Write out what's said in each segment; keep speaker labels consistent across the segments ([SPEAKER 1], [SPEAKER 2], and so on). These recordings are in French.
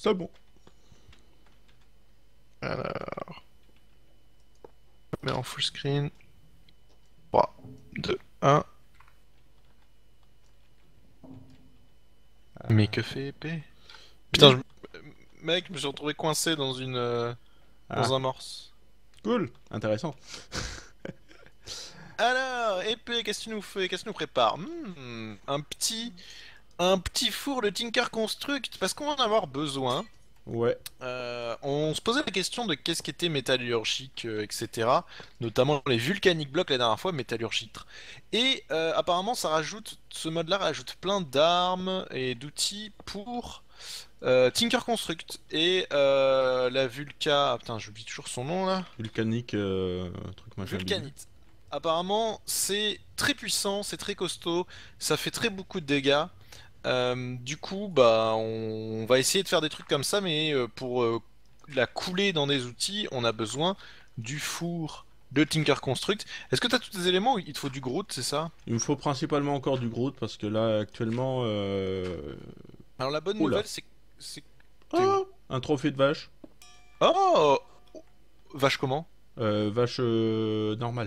[SPEAKER 1] C'est bon.
[SPEAKER 2] Alors, je mets en full screen. 3, 2, 1. Mais que fait épée? Putain,
[SPEAKER 1] Oui.
[SPEAKER 2] mec, je me suis retrouvé coincé dans dans
[SPEAKER 1] Ah,
[SPEAKER 2] un morse.
[SPEAKER 1] cool. Intéressant.
[SPEAKER 2] Alors, épée, qu'est-ce que tu nous fais? Qu'est-ce que tu nous prépares? Un petit four de Tinker Construct, parce qu'on va en avoir besoin.
[SPEAKER 1] Ouais.
[SPEAKER 2] On se posait la question de qu'est-ce qui était métallurgique, etc. Notamment les Vulcanic Blocks la dernière fois, métallurgique. Et apparemment, ce mode-là rajoute plein d'armes et d'outils pour Tinker Construct. Et la Vulca... Ah putain, j'oublie toujours son nom là.
[SPEAKER 1] Vulcanique, truc machin bidule.
[SPEAKER 2] Vulcanite. Apparemment, c'est très puissant, c'est très costaud, ça fait très beaucoup de dégâts. Du coup, bah, on va essayer de faire des trucs comme ça, mais pour la couler dans des outils, on a besoin du four de Tinker Construct. Est-ce que tu as tous les éléments ou il te faut du Groot, c'est ça?
[SPEAKER 1] Il me faut principalement encore du Groot parce que là, actuellement.
[SPEAKER 2] Alors la bonne
[SPEAKER 1] Oh là.
[SPEAKER 2] nouvelle, c'est que t'es où?
[SPEAKER 1] Oh, un trophée de vache.
[SPEAKER 2] Oh! Vache comment?
[SPEAKER 1] Vache normale.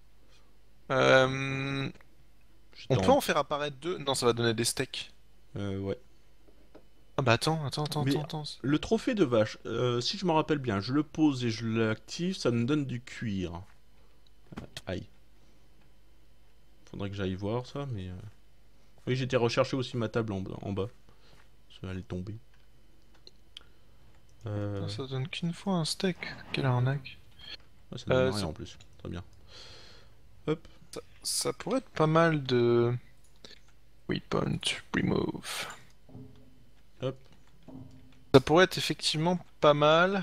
[SPEAKER 2] Euh,
[SPEAKER 1] J'étais
[SPEAKER 2] On peut
[SPEAKER 1] en.
[SPEAKER 2] en faire apparaître deux? Non, ça va donner des steaks.
[SPEAKER 1] Ouais.
[SPEAKER 2] Ah bah
[SPEAKER 1] Mais
[SPEAKER 2] attends.
[SPEAKER 1] le trophée de vache, si je me rappelle bien, je le pose et je l'active, ça me donne du cuir. Aïe. Faudrait que j'aille voir ça, mais. Oui, j'étais recherché aussi ma table en bas. Parce qu'elle est tombée.
[SPEAKER 2] Ah,
[SPEAKER 1] Euh...
[SPEAKER 2] ça donne qu'une fois un steak. Quelle arnaque.
[SPEAKER 1] ah, ça donne rien
[SPEAKER 2] Ça,
[SPEAKER 1] en plus. Très bien. Hop,
[SPEAKER 2] ça pourrait être pas mal de... Weapon to remove.
[SPEAKER 1] hop,
[SPEAKER 2] Ça pourrait être effectivement pas mal.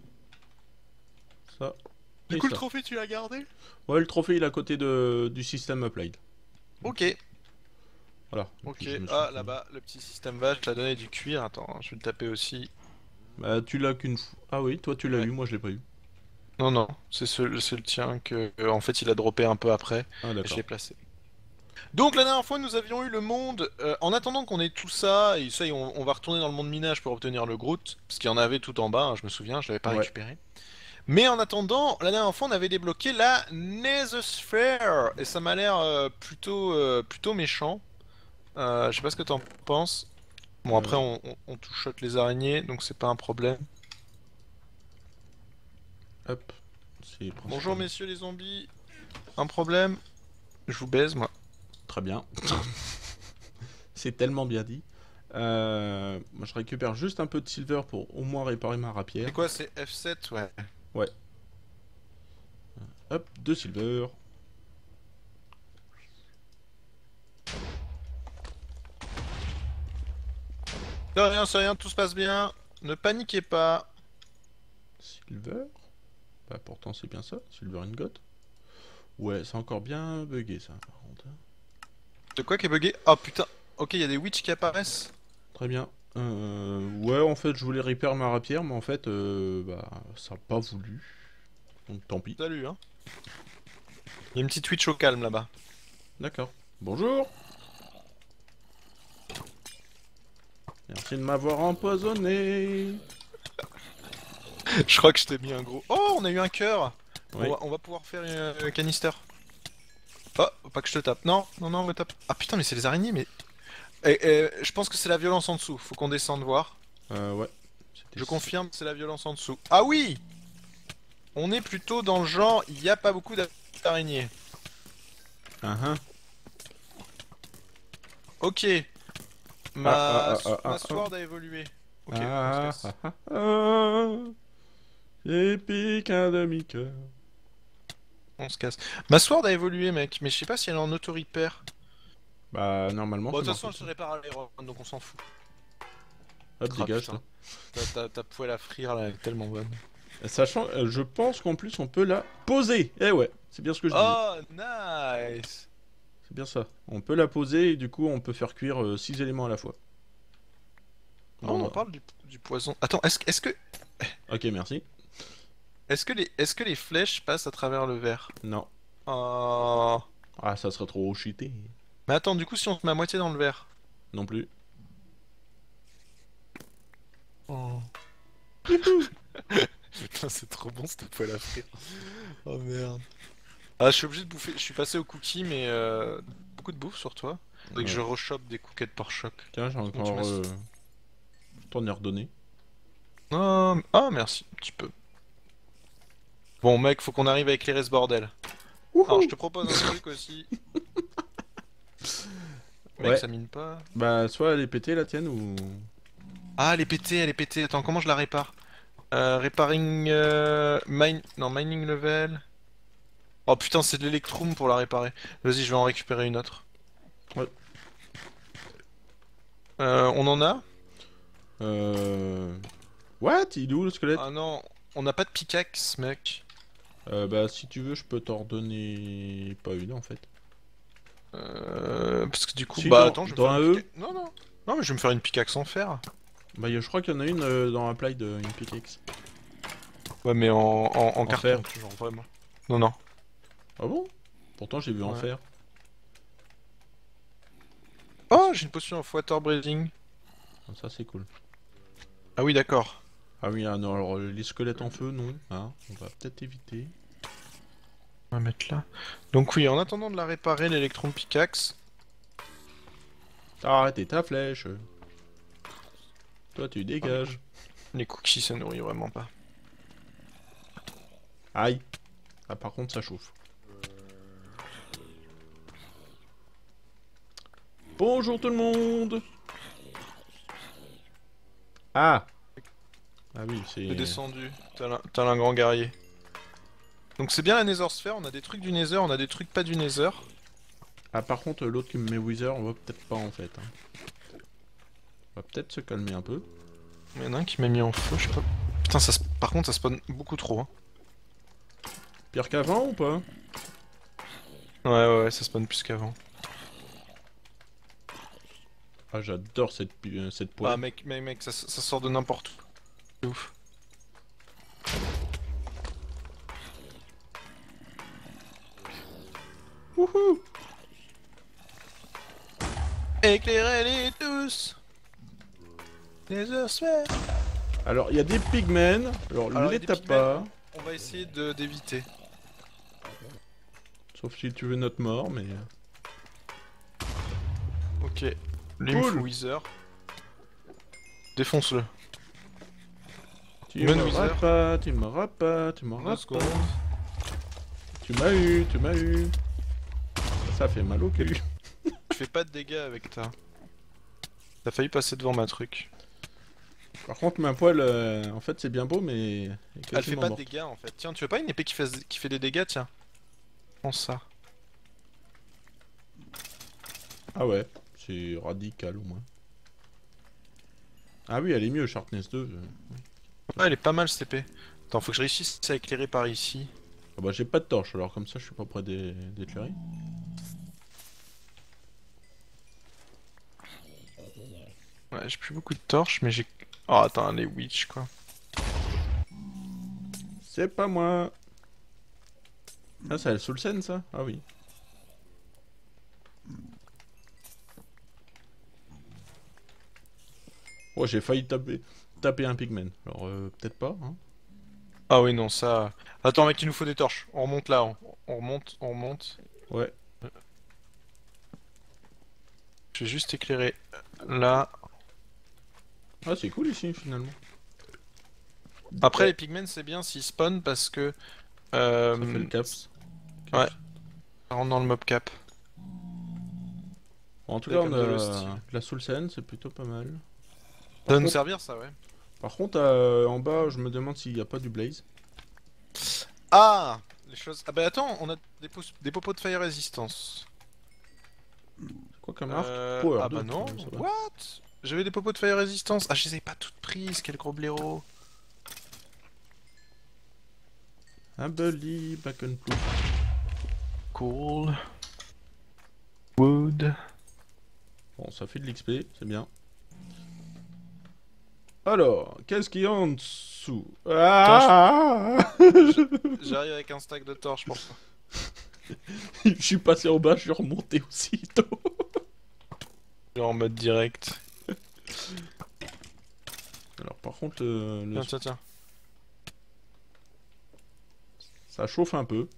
[SPEAKER 1] ça
[SPEAKER 2] Du
[SPEAKER 1] et
[SPEAKER 2] coup, le
[SPEAKER 1] ça.
[SPEAKER 2] trophée, tu l'as gardé?
[SPEAKER 1] Ouais, le trophée il est à côté du système Applied. Donc,
[SPEAKER 2] Ok,
[SPEAKER 1] voilà. Et puis
[SPEAKER 2] ok.
[SPEAKER 1] je me suis
[SPEAKER 2] Ah,
[SPEAKER 1] dit.
[SPEAKER 2] là-bas, le petit système vache l'a donné du cuir. Attends, je vais le taper aussi.
[SPEAKER 1] Bah, tu l'as qu'une fois. Ah oui, toi tu l'as
[SPEAKER 2] Ouais.
[SPEAKER 1] eu, moi je l'ai pas eu.
[SPEAKER 2] Non, c'est le tien que, en fait, il a droppé un peu après.
[SPEAKER 1] Ah
[SPEAKER 2] Et je
[SPEAKER 1] d'accord.
[SPEAKER 2] l'ai placé. Donc, la dernière fois, nous avions eu le monde. En attendant qu'on ait tout ça, et ça, on va retourner dans le monde minage pour obtenir le Groot. Parce qu'il y en avait tout en bas, hein, je me souviens, je l'avais pas
[SPEAKER 1] Ouais.
[SPEAKER 2] récupéré. Mais en attendant, la dernière fois, on avait débloqué la Nethersphere. Et ça m'a l'air plutôt méchant. Je sais pas ce que t'en penses. Bon, après,
[SPEAKER 1] Euh,
[SPEAKER 2] on touchote les araignées, donc c'est pas un problème.
[SPEAKER 1] hop. C'est
[SPEAKER 2] Bonjour,
[SPEAKER 1] principalement.
[SPEAKER 2] messieurs les zombies. Un problème? Je vous baise, moi.
[SPEAKER 1] Très bien. C'est tellement bien dit. Moi, je récupère juste un peu de silver pour au moins réparer ma
[SPEAKER 2] C'est
[SPEAKER 1] rapière.
[SPEAKER 2] quoi, c'est F7? Ouais.
[SPEAKER 1] Ouais. Hop, deux silver.
[SPEAKER 2] C'est rien, tout se passe bien. Ne paniquez pas.
[SPEAKER 1] Silver. Bah, pourtant, c'est bien ça. Silver ingot. Ouais, c'est encore bien bugué ça, par contre.
[SPEAKER 2] De quoi qui est bugué? Oh putain. Ok, il y a des witch qui apparaissent.
[SPEAKER 1] Très bien. Ouais, en fait, je voulais repair ma rapière, mais en fait, bah, ça n'a pas voulu. Donc, tant pis.
[SPEAKER 2] Salut, hein. Il y a une petite witch au calme là-bas.
[SPEAKER 1] D'accord. Bonjour. Merci de m'avoir empoisonné.
[SPEAKER 2] Je crois que je t'ai mis un gros. Oh, on a eu un cœur.
[SPEAKER 1] Oui.
[SPEAKER 2] On va pouvoir faire un canister. Oh, faut pas que je te tape. Non, me tape. Ah putain, mais c'est les araignées, mais. Je pense que c'est la violence en dessous. Faut qu'on descende voir.
[SPEAKER 1] Ouais. C'était
[SPEAKER 2] Je
[SPEAKER 1] ça.
[SPEAKER 2] confirme que c'est la violence en dessous. Ah oui! On est plutôt dans le genre, il n'y a pas beaucoup d'araignées.
[SPEAKER 1] Ah, ah.
[SPEAKER 2] Ok,
[SPEAKER 1] Ah, ah, ah, ah,
[SPEAKER 2] ma
[SPEAKER 1] ah, ah.
[SPEAKER 2] sword a évolué. Ok, on se
[SPEAKER 1] Ah,
[SPEAKER 2] casse.
[SPEAKER 1] ah, ah, ah. J'ai piqué un demi-cœur.
[SPEAKER 2] On se casse. Ma sword a évolué, mec, mais je sais pas si elle est en auto-repair.
[SPEAKER 1] Bah, normalement,
[SPEAKER 2] Bon,
[SPEAKER 1] c'est
[SPEAKER 2] de toute
[SPEAKER 1] marqué
[SPEAKER 2] façon, elle
[SPEAKER 1] ça.
[SPEAKER 2] se répare à l'aéro, donc on s'en fout.
[SPEAKER 1] Hop,
[SPEAKER 2] Ah
[SPEAKER 1] dégage,
[SPEAKER 2] putain,
[SPEAKER 1] toi.
[SPEAKER 2] ta poêle à frire, là, elle est tellement bonne.
[SPEAKER 1] Sachant, je pense qu'en plus, on peut la poser. Eh ouais, c'est bien ce que je disais.
[SPEAKER 2] Oh, nice!
[SPEAKER 1] C'est bien ça. On peut la poser et du coup, on peut faire cuire 6 éléments à la fois.
[SPEAKER 2] Oh, on
[SPEAKER 1] Bon,
[SPEAKER 2] en parle du poison. Attends,
[SPEAKER 1] ok, merci.
[SPEAKER 2] est-ce que les flèches passent à travers le verre?
[SPEAKER 1] Non.
[SPEAKER 2] Oh.
[SPEAKER 1] Ah, ça serait trop cheaté.
[SPEAKER 2] Mais attends, du coup, si on se met à moitié dans le verre.
[SPEAKER 1] Non plus.
[SPEAKER 2] Oh. Putain, c'est trop bon cette poêle à frire. Oh merde. Ah, je suis obligé de bouffer. Je suis passé au cookie, mais beaucoup de bouffe sur toi. Faudrait que
[SPEAKER 1] Ouais.
[SPEAKER 2] je rechoppe des cookies par choc.
[SPEAKER 1] Tiens, j'ai
[SPEAKER 2] Sinon, tu
[SPEAKER 1] encore...
[SPEAKER 2] m'as-
[SPEAKER 1] T'en ai redonné.
[SPEAKER 2] Ah, ah, merci, un petit peu. Bon, mec, faut qu'on arrive à éclairer ce bordel. Alors, je
[SPEAKER 1] Wouhou!
[SPEAKER 2] te propose un truc aussi. Mec,
[SPEAKER 1] Ouais.
[SPEAKER 2] ça mine pas.
[SPEAKER 1] Bah, soit elle est pétée la tienne ou...
[SPEAKER 2] Ah, elle est pétée, elle est pétée. Attends, comment je la répare? Repairing... Non, mining level... Oh putain, c'est de l'électrum pour la réparer. Vas-y, je vais en récupérer une autre.
[SPEAKER 1] Ouais.
[SPEAKER 2] On en a?
[SPEAKER 1] Euh... What? Il est où le squelette?
[SPEAKER 2] Ah non, on n'a pas de pickaxe, mec.
[SPEAKER 1] Bah, si tu veux, je peux t'en redonner... Pas une, en fait.
[SPEAKER 2] Parce que du coup,
[SPEAKER 1] Si,
[SPEAKER 2] bah attends, je vais me
[SPEAKER 1] dans
[SPEAKER 2] faire
[SPEAKER 1] un
[SPEAKER 2] une
[SPEAKER 1] E,
[SPEAKER 2] pickaxe. Non, non. Non, mais je vais me faire une pickaxe en fer.
[SPEAKER 1] bah, je crois qu'il y en a une dans Applied, une pickaxe.
[SPEAKER 2] Ouais, mais en
[SPEAKER 1] En
[SPEAKER 2] carton,
[SPEAKER 1] fer.
[SPEAKER 2] genre vraiment. Non, non.
[SPEAKER 1] Ah bon? Pourtant, j'ai vu en
[SPEAKER 2] Ouais.
[SPEAKER 1] faire.
[SPEAKER 2] Oh, j'ai une potion of water breathing.
[SPEAKER 1] Ah, ça, c'est cool.
[SPEAKER 2] Ah oui, d'accord.
[SPEAKER 1] Ah oui, ah non, alors les squelettes en feu, non. Hein, on va peut-être éviter.
[SPEAKER 2] On va mettre là. Donc oui, en attendant de la réparer, l'électron pickaxe.
[SPEAKER 1] Arrêtez ta flèche. Toi, tu dégages.
[SPEAKER 2] Les cookies, ça nourrit vraiment pas.
[SPEAKER 1] Aïe. Ah, par contre, ça chauffe. Bonjour tout le monde. Ah. Ah oui,
[SPEAKER 2] T'es
[SPEAKER 1] c'est...
[SPEAKER 2] descendu, t'as un grand guerrier. Donc c'est bien la Nether Sphere, on a des trucs du Nether, on a des trucs pas du Nether.
[SPEAKER 1] Ah, par contre, l'autre qui me met Wither, on va peut-être pas en fait. Hein. On va peut-être se calmer un peu.
[SPEAKER 2] Il y en a un qui m'a mis en feu, je sais pas. Putain, par contre, ça spawn beaucoup trop. Hein.
[SPEAKER 1] Pire qu'avant ou pas?
[SPEAKER 2] Ouais, ça spawn plus qu'avant.
[SPEAKER 1] Ah, j'adore cette
[SPEAKER 2] Ah,
[SPEAKER 1] poêle.
[SPEAKER 2] mec, ça sort de n'importe où. C'est ouf.
[SPEAKER 1] Wouhou.
[SPEAKER 2] Éclairez-les tous! Nether Sphere!
[SPEAKER 1] Alors, il y a des pigmen. Alors,
[SPEAKER 2] Alors, il y a
[SPEAKER 1] les
[SPEAKER 2] des
[SPEAKER 1] tape
[SPEAKER 2] pigments,
[SPEAKER 1] pas.
[SPEAKER 2] on va essayer d'éviter.
[SPEAKER 1] Sauf si tu veux notre mort, mais...
[SPEAKER 2] Ok. Lui, il me
[SPEAKER 1] Cool.
[SPEAKER 2] faut Wither. Défonce-le.
[SPEAKER 1] Tu
[SPEAKER 2] Men
[SPEAKER 1] m'auras
[SPEAKER 2] Wither.
[SPEAKER 1] pas, tu m'auras pas, tu
[SPEAKER 2] 2
[SPEAKER 1] m'auras
[SPEAKER 2] secondes.
[SPEAKER 1] pas. Tu m'as eu, tu m'as eu. Ça fait mal au cul.
[SPEAKER 2] Je fais pas de dégâts avec ta. T'as failli passer devant ma truc.
[SPEAKER 1] Par contre, ma poêle, en fait, c'est bien beau, mais... elle est
[SPEAKER 2] Elle fait
[SPEAKER 1] quasiment
[SPEAKER 2] pas de
[SPEAKER 1] morte.
[SPEAKER 2] dégâts en fait. Tiens, tu veux pas une épée qui fait des dégâts, tiens. Prends ça.
[SPEAKER 1] Ah ouais, c'est radical au moins. Ah oui, elle est mieux, Sharpness 2.
[SPEAKER 2] Ouais, elle est pas mal cette épée. Attends, faut que je réussisse à éclairer par ici.
[SPEAKER 1] Ah bah j'ai pas de torche, alors comme ça je suis pas prêt d'éclairer.
[SPEAKER 2] Ouais, j'ai plus beaucoup de torches, mais j'ai. Oh, attends, les witch quoi.
[SPEAKER 1] C'est pas moi. Ah, c'est le Soulsen ça? Ah oui. Oh, j'ai failli taper un pigman. Alors peut-être pas, hein.
[SPEAKER 2] Ah oui, non, ça. Attends, mec, il nous faut des torches. On remonte là, on remonte, on remonte.
[SPEAKER 1] Ouais.
[SPEAKER 2] Je vais juste éclairer là.
[SPEAKER 1] Ah, c'est cool ici finalement.
[SPEAKER 2] Après, les pigmen, c'est bien s'ils spawn parce que.
[SPEAKER 1] Ça fait le caps.
[SPEAKER 2] Ouais. Ça rentre dans le mob cap.
[SPEAKER 1] Bon, en tout
[SPEAKER 2] C'est
[SPEAKER 1] cas, on
[SPEAKER 2] comme
[SPEAKER 1] a
[SPEAKER 2] de le style.
[SPEAKER 1] de la Soulsen, c'est plutôt pas mal.
[SPEAKER 2] Ça va nous
[SPEAKER 1] contre-
[SPEAKER 2] servir, ça, ouais.
[SPEAKER 1] Par contre, en bas, je me demande s'il n'y a pas du blaze.
[SPEAKER 2] Ah! Les choses. Ah bah attends, on a des popos de fire resistance.
[SPEAKER 1] C'est quoi comme arc? Power
[SPEAKER 2] Ah
[SPEAKER 1] 2,
[SPEAKER 2] bah non,
[SPEAKER 1] ça va.
[SPEAKER 2] what? J'avais des popos de fire resistance. Ah, je les ai pas toutes prises, quel gros blaireau.
[SPEAKER 1] I believe I can prove.
[SPEAKER 2] Cool. Wood.
[SPEAKER 1] Bon, ça fait de l'XP, c'est bien. Alors, qu'est-ce qu'il y a en dessous? Ah
[SPEAKER 2] J'arrive avec un stack de torches pour ça.
[SPEAKER 1] Je suis passé en bas, je suis remonté aussitôt.
[SPEAKER 2] Genre en mode direct.
[SPEAKER 1] Alors, par contre,
[SPEAKER 2] Tiens, tiens, tiens.
[SPEAKER 1] ça chauffe un peu.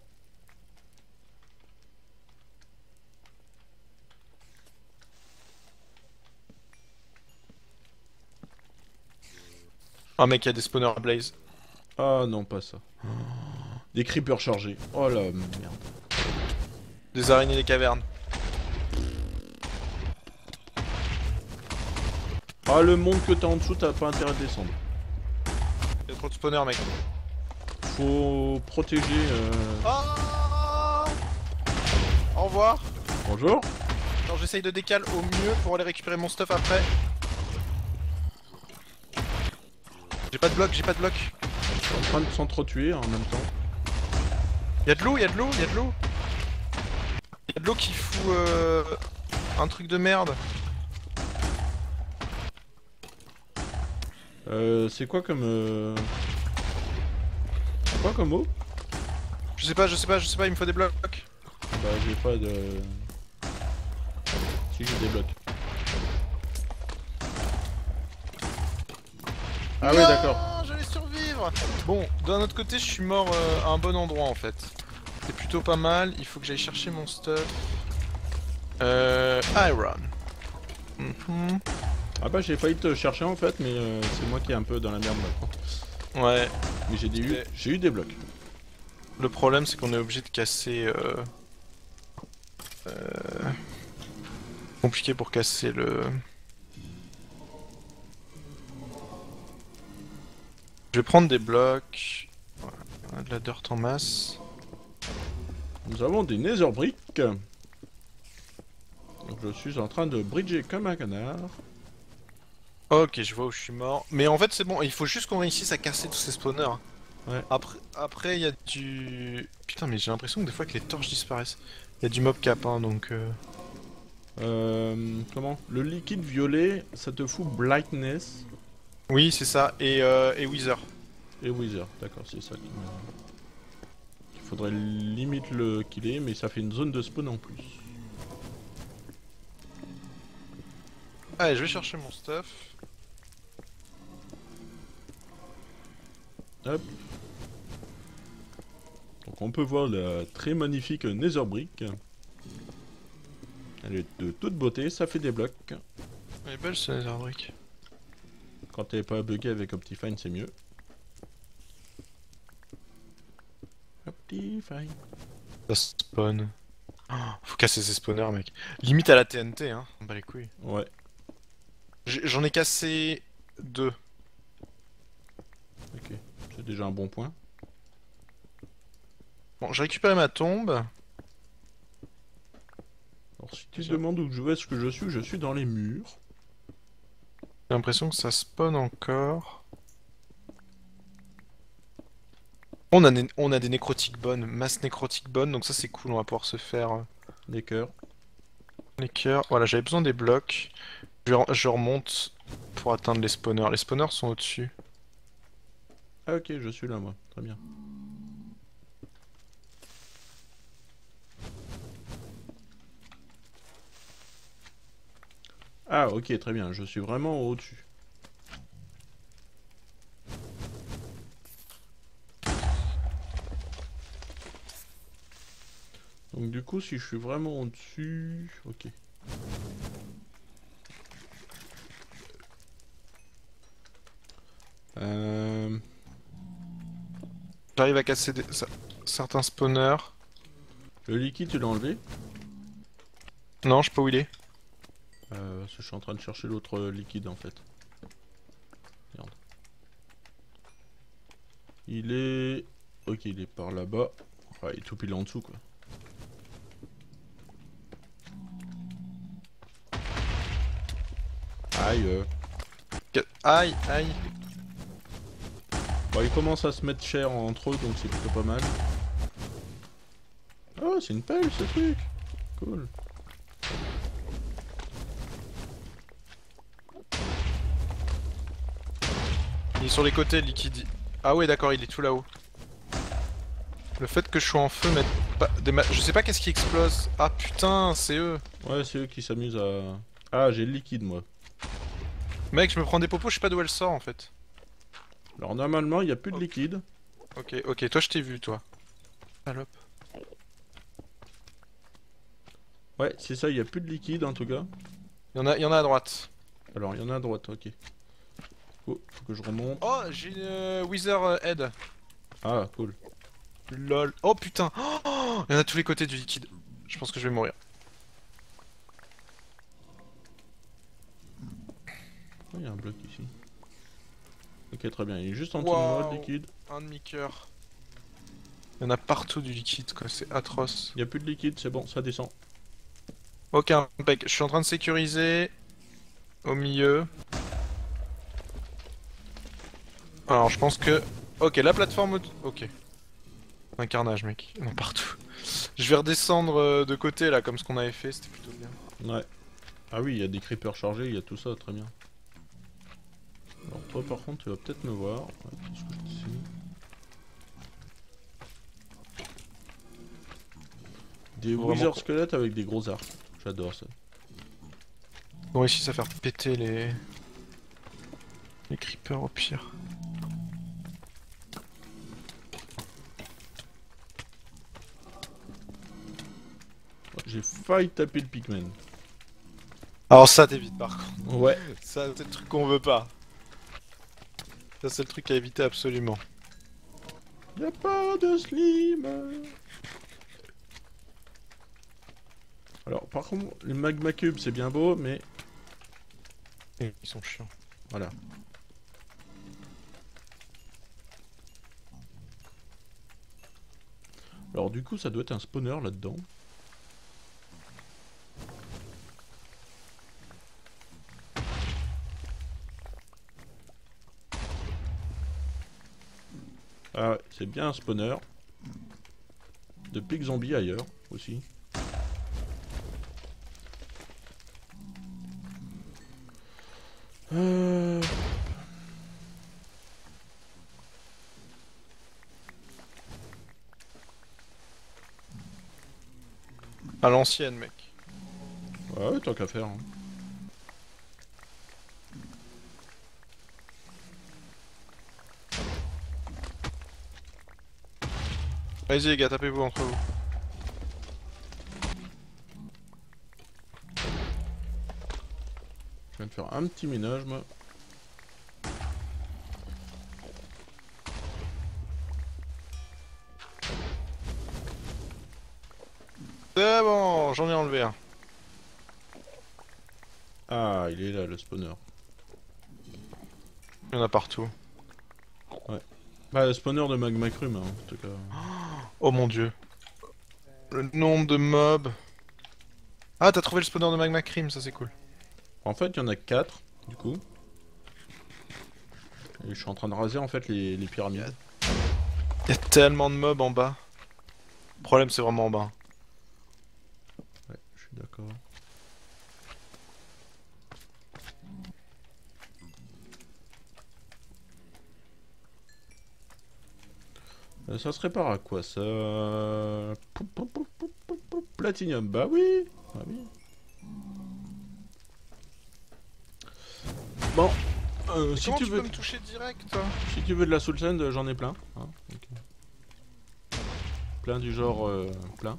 [SPEAKER 2] Oh mec, il y a des spawners à Blaze.
[SPEAKER 1] Ah non, pas ça. Des creepers chargés. Oh la merde.
[SPEAKER 2] Des araignées des cavernes.
[SPEAKER 1] Ah, le monde que t'as en dessous, t'as pas intérêt de descendre.
[SPEAKER 2] Il y a trop de spawners mec.
[SPEAKER 1] Faut protéger.
[SPEAKER 2] Ah au revoir.
[SPEAKER 1] Bonjour.
[SPEAKER 2] Alors j'essaye de décaler au mieux pour aller récupérer mon stuff après. J'ai pas de bloc, j'ai pas de bloc.
[SPEAKER 1] Je suis en train de s'entretuer en même temps.
[SPEAKER 2] Y'a de l'eau, y'a de l'eau, y'a de l'eau. Y'a de l'eau qui fout un truc de merde.
[SPEAKER 1] C'est quoi comme. C'est quoi comme eau?
[SPEAKER 2] Je sais pas, il me faut des blocs.
[SPEAKER 1] Bah, j'ai pas de. Si, j'ai des blocs. Ah, ouais, d'accord.
[SPEAKER 2] J'allais survivre. Bon, d'un autre côté, je suis mort à un bon endroit en fait. C'est plutôt pas mal. Il faut que j'aille chercher mon stuff. Iron. Mhm.
[SPEAKER 1] Ah, bah, j'ai failli te chercher en fait, mais c'est moi qui est un peu dans la merde maintenant.
[SPEAKER 2] Ouais.
[SPEAKER 1] Mais j'ai eu des blocs.
[SPEAKER 2] Le problème, c'est qu'on est obligé de casser. Compliqué pour casser le. Je vais prendre des blocs. Voilà, on a de la dirt en masse.
[SPEAKER 1] Nous avons des nether bricks. Donc, je suis en train de bridger comme un canard.
[SPEAKER 2] Ok, je vois où je suis mort. Mais en fait, c'est bon, il faut juste qu'on réussisse à casser tous ces spawners.
[SPEAKER 1] Ouais.
[SPEAKER 2] Après, il y a du. Putain, mais j'ai l'impression que des fois que les torches disparaissent. Il y a du mob cap, hein, donc.
[SPEAKER 1] Comment? Le liquide violet, ça te fout Brightness
[SPEAKER 2] Oui, c'est ça. Et Wither.
[SPEAKER 1] et Wither. D'accord, c'est ça qui me. Il faudrait limite le killer, mais ça fait une zone de spawn en plus.
[SPEAKER 2] Allez, je vais chercher mon stuff.
[SPEAKER 1] Hop. Donc on peut voir la très magnifique nether brick. Elle est de toute beauté, ça fait des blocs.
[SPEAKER 2] Elle est belle ce nether brick.
[SPEAKER 1] Quand t'es pas bugué avec Optifine, c'est mieux. Optifine.
[SPEAKER 2] Ça spawn. Oh, faut casser ces spawners, mec. Limite à la TNT, hein. On bat les couilles.
[SPEAKER 1] Ouais.
[SPEAKER 2] J'en ai cassé 2.
[SPEAKER 1] Ok. C'est déjà un bon point.
[SPEAKER 2] Bon, j'ai récupéré ma tombe.
[SPEAKER 1] Alors si tu te demandes où est-ce que je suis dans les murs.
[SPEAKER 2] J'ai l'impression que ça spawn encore. On a des nécrotiques bonnes, masse nécrotique bonne, donc ça c'est cool, on va pouvoir se faire
[SPEAKER 1] Des cœurs.
[SPEAKER 2] les cœurs. Voilà, j'avais besoin des blocs. Je remonte pour atteindre les spawners. Les spawners sont au-dessus.
[SPEAKER 1] Ah ok, je suis là moi. Très bien. Ah ok, très bien. Je suis vraiment au-dessus. Donc du coup, si je suis vraiment au-dessus... Ok.
[SPEAKER 2] J'arrive à casser certains spawners.
[SPEAKER 1] Le liquide, tu l'as enlevé?
[SPEAKER 2] Non, je sais pas où il est.
[SPEAKER 1] Parce que je suis en train de chercher l'autre liquide en fait. Merde. Il est... Ok, il est par là-bas. Ouais, il est tout pile en dessous quoi. Aïe.
[SPEAKER 2] Aïe, aïe.
[SPEAKER 1] Bon, ils commencent à se mettre cher entre eux, donc c'est plutôt pas mal. Oh, c'est une pelle ce truc. Cool.
[SPEAKER 2] Il est sur les côtés, le liquide. Ah ouais, d'accord, il est tout là-haut. Le fait que je sois en feu, mais pas je sais pas qu'est-ce qui explose. Ah putain, c'est eux.
[SPEAKER 1] Ouais, c'est eux qui s'amusent à... Ah, j'ai le liquide moi.
[SPEAKER 2] Mec, je me prends des popos, je sais pas d'où elle sort en fait.
[SPEAKER 1] Alors normalement, il n'y a plus de liquide.
[SPEAKER 2] Ok, ok, toi je t'ai vu, toi. Salope.
[SPEAKER 1] Ouais, c'est ça, il n'y a plus de liquide en tout cas.
[SPEAKER 2] Il y en a à droite.
[SPEAKER 1] Alors, il y en a à droite, ok. Oh, faut que je remonte.
[SPEAKER 2] Oh, j'ai une Wither Head.
[SPEAKER 1] Ah, cool.
[SPEAKER 2] Lol. Oh putain. Oh, il y en a à tous les côtés du liquide. Je pense que je vais mourir.
[SPEAKER 1] Oh, il y a un bloc ici. Ok, très bien, il est juste en dessous de moi,
[SPEAKER 2] Waouh.
[SPEAKER 1] le liquide.
[SPEAKER 2] Un demi-cœur. Il y en a partout du liquide, quoi. C'est atroce.
[SPEAKER 1] Il n'y a plus de liquide, c'est bon, ça descend.
[SPEAKER 2] Ok, impec. Je suis en train de sécuriser. Au milieu. Alors, je pense que... Ok, la plateforme... Ok. Un carnage, mec. Il y en a partout. Je vais redescendre de côté, là, comme ce qu'on avait fait. C'était plutôt bien.
[SPEAKER 1] Ouais. Ah oui, il y a des creepers chargés, il y a tout ça, très bien. Alors toi par contre tu vas peut-être me voir. Ouais, qu'est-ce que je te suis. Des wither squelettes avec des gros arcs. J'adore ça.
[SPEAKER 2] On réussit à faire péter les... creepers au pire.
[SPEAKER 1] J'ai failli taper le pigman.
[SPEAKER 2] Alors ça t'évite par contre.
[SPEAKER 1] Ouais.
[SPEAKER 2] Ça c'est le truc qu'on veut pas. Ça c'est le truc à éviter absolument.
[SPEAKER 1] Y'a pas de slim. Alors par contre les magma cubes c'est bien beau mais...
[SPEAKER 2] Ils sont chiants.
[SPEAKER 1] Voilà. Alors du coup ça doit être un spawner là-dedans. Ah ouais, c'est bien un spawner. De pig zombies ailleurs aussi.
[SPEAKER 2] À l'ancienne mec.
[SPEAKER 1] Ouais, tant qu'à faire. Hein.
[SPEAKER 2] Vas-y les gars, tapez-vous entre vous.
[SPEAKER 1] Je viens de faire un petit ménage moi.
[SPEAKER 2] C'est bon, j'en ai enlevé un.
[SPEAKER 1] Ah, il est là le spawner.
[SPEAKER 2] Il y en a partout.
[SPEAKER 1] Ouais. Bah, le spawner de magma crume, hein, en tout cas.
[SPEAKER 2] Oh mon dieu. Le nombre de mobs. Ah, t'as trouvé le spawner de Magma Cream, ça c'est cool.
[SPEAKER 1] En fait, il y en a 4, du coup. Et je suis en train de raser en fait les pyramides.
[SPEAKER 2] Il y a tellement de mobs en bas. Le problème c'est vraiment en bas.
[SPEAKER 1] Ouais, je suis d'accord. Ça se répare à quoi ça? Platinium, bah oui. Bah oui. Bon, si
[SPEAKER 2] Comment
[SPEAKER 1] tu
[SPEAKER 2] tu
[SPEAKER 1] veux,
[SPEAKER 2] peux me toucher direct toi?
[SPEAKER 1] si tu veux de la soul sand, j'en ai plein. Hein, donc, plein du genre plein.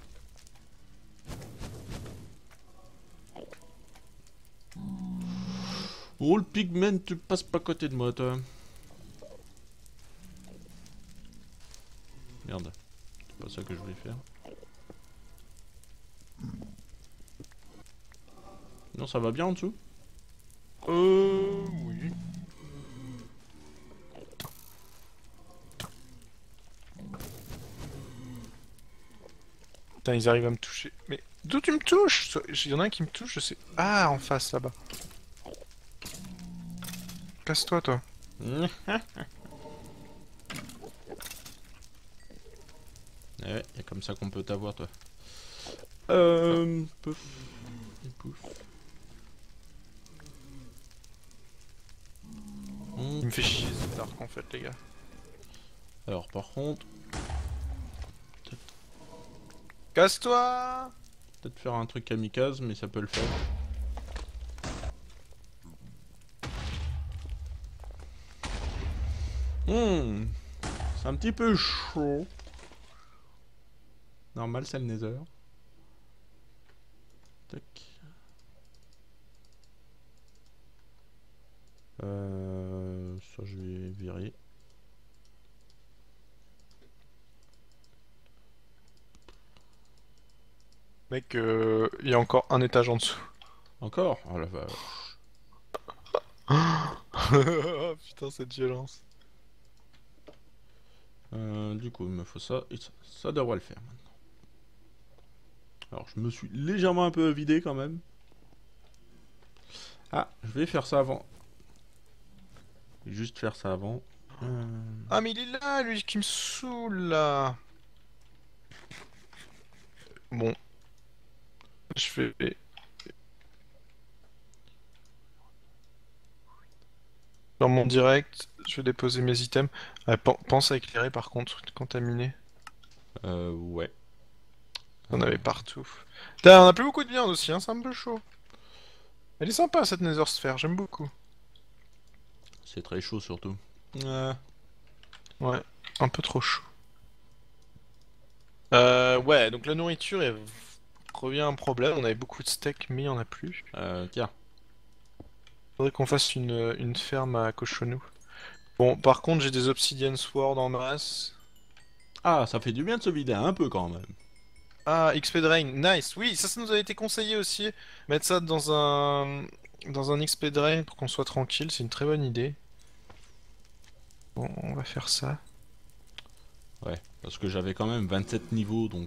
[SPEAKER 1] Oh le pigment, tu passes pas à côté de moi toi. Merde, c'est pas ça que je voulais faire. Non, ça va bien en dessous?
[SPEAKER 2] Oui. Putain, ils arrivent à me toucher. Mais d'où tu me touches? Il y en a un qui me touche, je sais. Ah, en face là-bas. Casse-toi, toi.
[SPEAKER 1] Ouais, y a comme ça qu'on peut t'avoir toi. Pouf. Et pouf.
[SPEAKER 2] Il me fait chier cet arc en fait, les gars.
[SPEAKER 1] Alors par contre,
[SPEAKER 2] Casse-toi!
[SPEAKER 1] peut-être faire un truc kamikaze, mais ça peut le faire. Hmm, c'est un petit peu chaud. Normal, c'est le Nether. Tac. Ça, je vais virer.
[SPEAKER 2] Mec, il y a encore un étage en dessous.
[SPEAKER 1] Encore? Oh la vache.
[SPEAKER 2] Putain, cette violence.
[SPEAKER 1] Du coup, il me faut ça et ça. Ça devrait le faire maintenant. Alors, je me suis légèrement un peu vidé quand même. Ah, je vais faire ça avant. Je vais juste faire ça avant.
[SPEAKER 2] Ah, mais il est là, lui, qui me saoule, là. Bon, je vais... Dans mon direct, je vais déposer mes items. Pense à éclairer, par contre, quand t'as miné.
[SPEAKER 1] Ouais.
[SPEAKER 2] On avait partout. Putain, on a plus beaucoup de viande aussi, hein, c'est un peu chaud. Elle est sympa, cette Nether Sphere, j'aime beaucoup.
[SPEAKER 1] C'est très chaud surtout.
[SPEAKER 2] Ouais, un peu trop chaud. Ouais, donc la nourriture revient un problème. On avait beaucoup de steak, mais il y en a plus.
[SPEAKER 1] Tiens.
[SPEAKER 2] Faudrait qu'on fasse une ferme à cochonneaux. Bon, par contre, j'ai des obsidian sword en masse.
[SPEAKER 1] Ah, ça fait du bien de se vider un peu quand même.
[SPEAKER 2] Ah, XP Drain, nice. Oui, ça nous avait été conseillé aussi. Mettre ça dans un XP Drain pour qu'on soit tranquille, c'est une très bonne idée. Bon, on va faire ça.
[SPEAKER 1] Ouais, parce que j'avais quand même 27 niveaux, donc...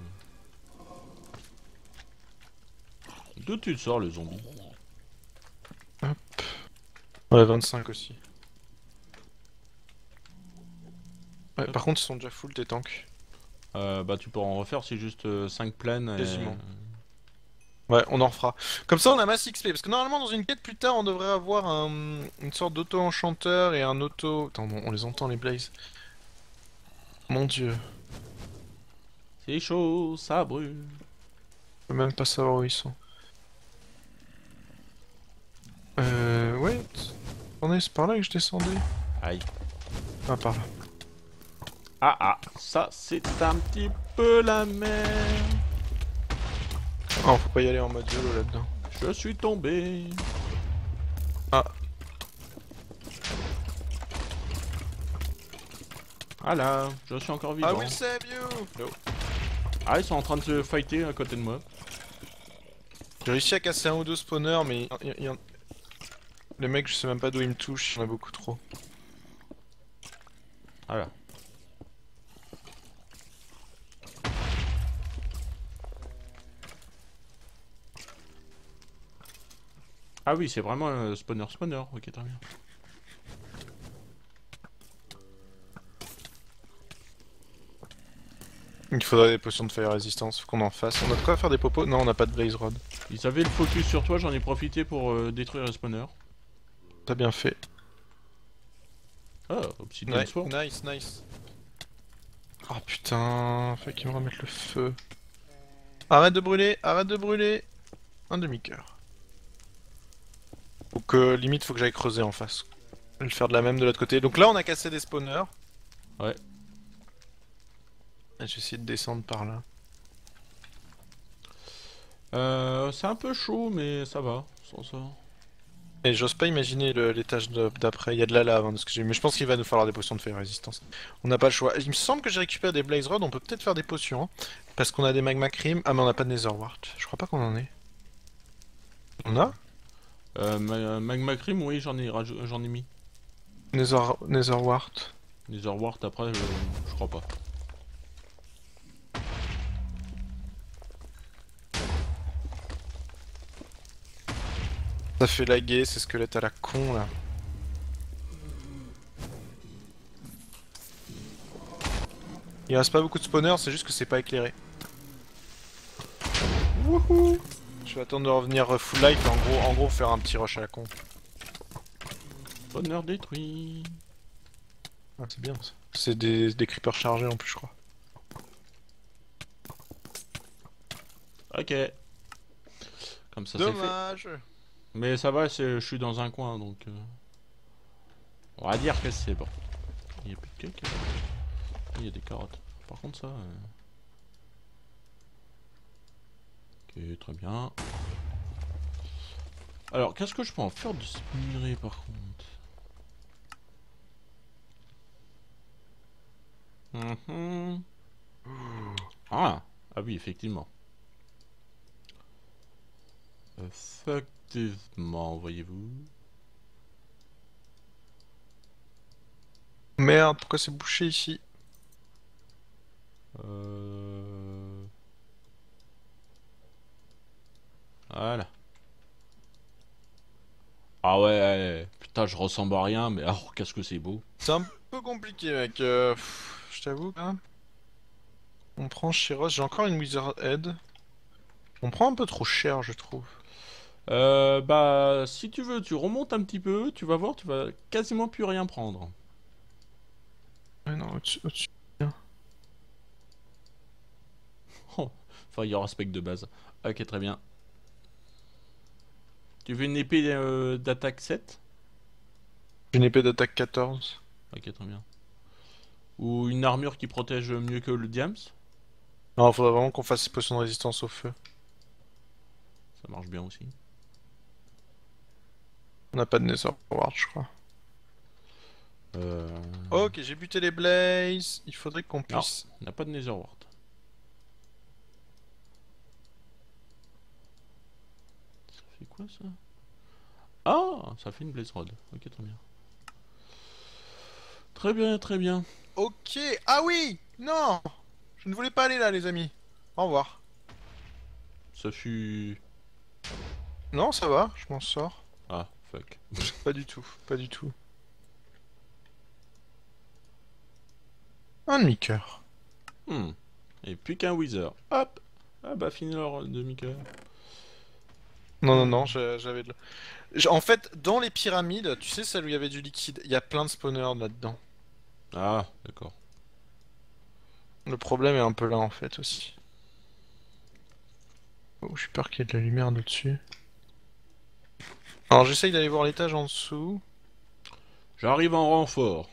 [SPEAKER 1] D'où tu te sors le zombie?
[SPEAKER 2] Hop. Ouais, 25 aussi. Ouais, par contre, ils sont déjà full tes tanks.
[SPEAKER 1] Bah tu peux en refaire, c'est juste 5 plaines et...
[SPEAKER 2] Quasiment. Ouais, on en refera. Comme ça, on a masse XP. Parce que normalement, dans une quête plus tard, on devrait avoir une sorte d'auto-enchanteur et un auto... Attends, on les entend, les blazes. Mon dieu.
[SPEAKER 1] C'est chaud, ça brûle.
[SPEAKER 2] Je peux même pas savoir où ils sont. Wait. Attendez, c'est par là que je descendais.
[SPEAKER 1] Aïe.
[SPEAKER 2] Ah, par là.
[SPEAKER 1] Ah ah, ça c'est un petit peu la merde.
[SPEAKER 2] Ah, faut pas y aller en mode YOLO là-dedans.
[SPEAKER 1] Je suis tombé.
[SPEAKER 2] Ah.
[SPEAKER 1] Ah là, je suis encore vivant.
[SPEAKER 2] I will save you. No.
[SPEAKER 1] Ah, ils sont en train de se fighter à côté de moi.
[SPEAKER 2] J'ai réussi à casser un ou deux spawners, mais les mecs, je sais même pas d'où ils me touchent, il y en a beaucoup trop.
[SPEAKER 1] Voilà. Ah oui, c'est vraiment un spawner. Ok, très bien.
[SPEAKER 2] Il faudrait des potions de fire résistance, faut qu'on en fasse. On a de quoi faire des popos? Non, on n'a pas de blaze rod.
[SPEAKER 1] Ils avaient le focus sur toi, j'en ai profité pour détruire les spawners.
[SPEAKER 2] T'as bien fait.
[SPEAKER 1] Ah, Obsidian Sword.
[SPEAKER 2] Nice, nice. Oh putain, faut qu'ils me remettent le feu. Arrête de brûler, arrête de brûler. Un demi-cœur. Donc limite, faut que j'aille creuser en face. Je vais le faire de la même de l'autre côté. Donc là, on a cassé des spawners.
[SPEAKER 1] Ouais.
[SPEAKER 2] Et je vais essayer de descendre par là.
[SPEAKER 1] C'est un peu chaud, mais ça va, sans ça.
[SPEAKER 2] Et j'ose pas imaginer l'étage d'après. Il y a de la lave, hein, de ce que j'ai vu. Mais je pense qu'il va nous falloir des potions de fire résistance. On n'a pas le choix. Il me semble que j'ai récupéré des blaze rods. On peut peut-être faire des potions. Hein, parce qu'on a des magma cream. Ah, mais on n'a pas de nether wart. Je crois pas qu'on en ait. On a
[SPEAKER 1] Magma Cream, oui, j'en ai mis.
[SPEAKER 2] nether wart.
[SPEAKER 1] Netherwart, après, je crois pas.
[SPEAKER 2] Ça fait laguer ces squelettes à la con là. Il reste pas beaucoup de spawners, c'est juste que c'est pas éclairé. Wouhou! Je vais attendre de revenir full life et en gros faire un petit rush à la con.
[SPEAKER 1] Spawner détruit.
[SPEAKER 2] Ah, c'est bien ça. C'est des creepers chargés en plus, je crois.
[SPEAKER 1] Ok. Comme ça c'est fait.
[SPEAKER 2] Dommage!
[SPEAKER 1] Mais ça va, je suis dans un coin, donc... On va dire que c'est bon. Il n'y a plus de cake. Il y a des carottes. Par contre ça... Ok, très bien. Alors, qu'est-ce que je peux en faire de ce minerai par contre? Ah oui, effectivement. Effectivement, voyez-vous.
[SPEAKER 2] Merde, pourquoi c'est bouché ici?
[SPEAKER 1] Voilà. Ah ouais, putain, je ressemble à rien, mais alors qu'est-ce que c'est beau.
[SPEAKER 2] C'est un peu compliqué, mec. Je t'avoue. Hein. On prend chez Ross, j'ai encore une Wither Head. On prend un peu trop cher, je trouve.
[SPEAKER 1] Bah, si tu veux, tu remontes un petit peu, tu vas voir, tu vas quasiment plus rien prendre.
[SPEAKER 2] Ouais, non, au-dessus.
[SPEAKER 1] Oh, enfin, il y aura spec de base. Ok, très bien. Tu veux une épée d'attaque 7?
[SPEAKER 2] Une épée d'attaque 14.
[SPEAKER 1] Ok, très bien. Ou une armure qui protège mieux que le diams?
[SPEAKER 2] Non, faudrait vraiment qu'on fasse potion de résistance au feu.
[SPEAKER 1] Ça marche bien aussi.
[SPEAKER 2] On n'a pas de Nether Wart, je crois.
[SPEAKER 1] Euh...
[SPEAKER 2] Ok, j'ai buté les Blazes. Il faudrait qu'on
[SPEAKER 1] Non,
[SPEAKER 2] puisse.
[SPEAKER 1] on n'a pas de Nether Wart. Ça fait quoi ça? Ah, ça fait une Blaze Rod. Ok, très bien. Très bien, très bien.
[SPEAKER 2] Ok. Ah oui! Non! Je ne voulais pas aller là, les amis. Au revoir.
[SPEAKER 1] Ça fut...
[SPEAKER 2] Non, ça va, je m'en sors.
[SPEAKER 1] Ah, fuck.
[SPEAKER 2] Pas du tout, pas du tout. Un demi-cœur.
[SPEAKER 1] Et plus qu'un Wither. Hop. Ah bah, fini leur demi-cœur.
[SPEAKER 2] Non, non, non, j'avais de En fait, dans les pyramides, tu sais, celle où il y avait du liquide, il y a plein de spawners là-dedans.
[SPEAKER 1] Ah, d'accord.
[SPEAKER 2] Le problème est un peu là, en fait, aussi. Oh, j'ai peur qu'il y ait de la lumière dessus. Alors, j'essaye d'aller voir l'étage en dessous.
[SPEAKER 1] J'arrive en renfort.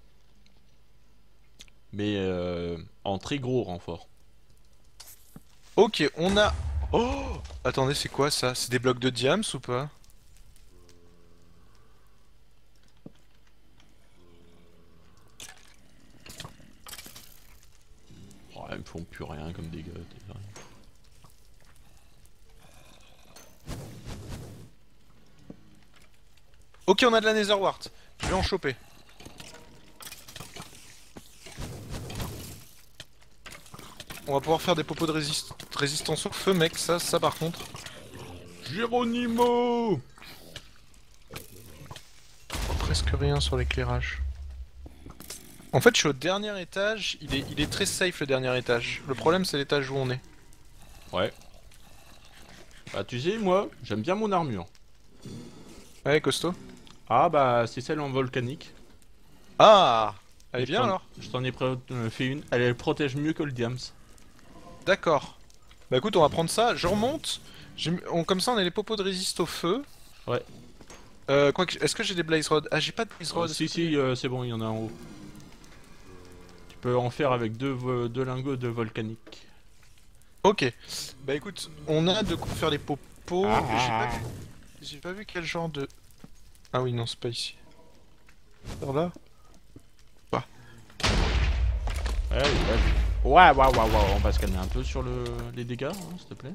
[SPEAKER 1] Mais en très gros renfort.
[SPEAKER 2] Ok, on a... Oh! Attendez, c'est quoi ça? C'est des blocs de diams ou pas?
[SPEAKER 1] Oh, ils me font plus rien comme dégâts. Déjà.
[SPEAKER 2] Ok, on a de la Nether Wart. Je vais en choper. On va pouvoir faire des popos de résistance au feu, mec. Ça par contre.
[SPEAKER 1] Géronimo!
[SPEAKER 2] Presque rien sur l'éclairage. En fait, je suis au dernier étage. Il est très safe le dernier étage. Le problème, c'est l'étage où on est.
[SPEAKER 1] Ouais. Bah tu sais, moi, j'aime bien mon armure.
[SPEAKER 2] Ouais, costaud.
[SPEAKER 1] Ah bah c'est celle en volcanique.
[SPEAKER 2] Ah! Elle est
[SPEAKER 1] Et
[SPEAKER 2] bien alors?
[SPEAKER 1] Je t'en ai fait une. Elle protège mieux que le diams.
[SPEAKER 2] D'accord. Bah écoute, on va prendre ça. Je remonte. Comme ça, on a les popos de résiste au feu.
[SPEAKER 1] Ouais.
[SPEAKER 2] Est-ce que j'ai des blaze rods? Ah, j'ai pas de blaze rods.
[SPEAKER 1] Si, si, c'est bon, il y en a en haut. Tu peux en faire avec deux lingots de volcanique.
[SPEAKER 2] Ok. Bah écoute, on a de quoi faire les popos.
[SPEAKER 1] Ah.
[SPEAKER 2] J'ai pas vu quel genre de... Ah oui, non, c'est pas ici. Par là?
[SPEAKER 1] Ouais, ouais, on va se calmer un peu sur les dégâts, hein, s'il te plaît.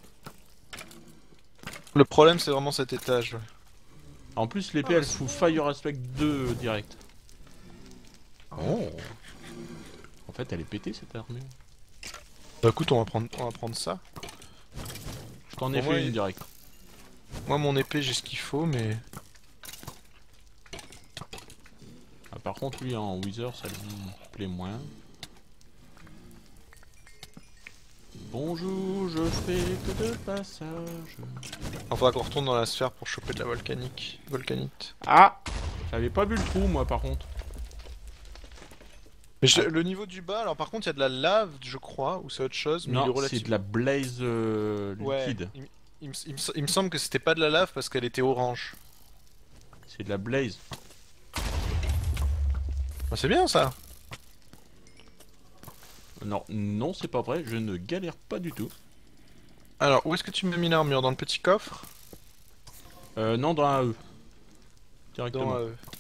[SPEAKER 2] Le problème, c'est vraiment cet étage. Ouais.
[SPEAKER 1] En plus, l'épée elle fout Fire Aspect 2 direct. Oh. En fait, elle est pétée cette armure.
[SPEAKER 2] Bah écoute, on va prendre ça.
[SPEAKER 1] Je t'en ai fait une direct.
[SPEAKER 2] Moi, mon épée, j'ai ce qu'il faut, mais...
[SPEAKER 1] Ah, par contre, lui en Wither, ça lui plaît moins. Bonjour, je fais que de passage.
[SPEAKER 2] Il faudra qu'on retourne dans la sphère pour choper de la volcanite.
[SPEAKER 1] Ah! J'avais pas vu le trou, moi, par contre.
[SPEAKER 2] Mais le niveau du bas, alors par contre, il y a de la lave, je crois, ou c'est autre chose, mais il est
[SPEAKER 1] Non,
[SPEAKER 2] relativement...
[SPEAKER 1] c'est de la blaze liquide.
[SPEAKER 2] Ouais, il me semble que c'était pas de la lave parce qu'elle était orange.
[SPEAKER 1] C'est de la blaze.
[SPEAKER 2] Bah, c'est bien ça.
[SPEAKER 1] Non, non, c'est pas vrai, je ne galère pas du tout.
[SPEAKER 2] Alors, où est-ce que tu m'as mis l'armure? Dans le petit coffre?
[SPEAKER 1] Non, dans un E,
[SPEAKER 2] Dans
[SPEAKER 1] directement.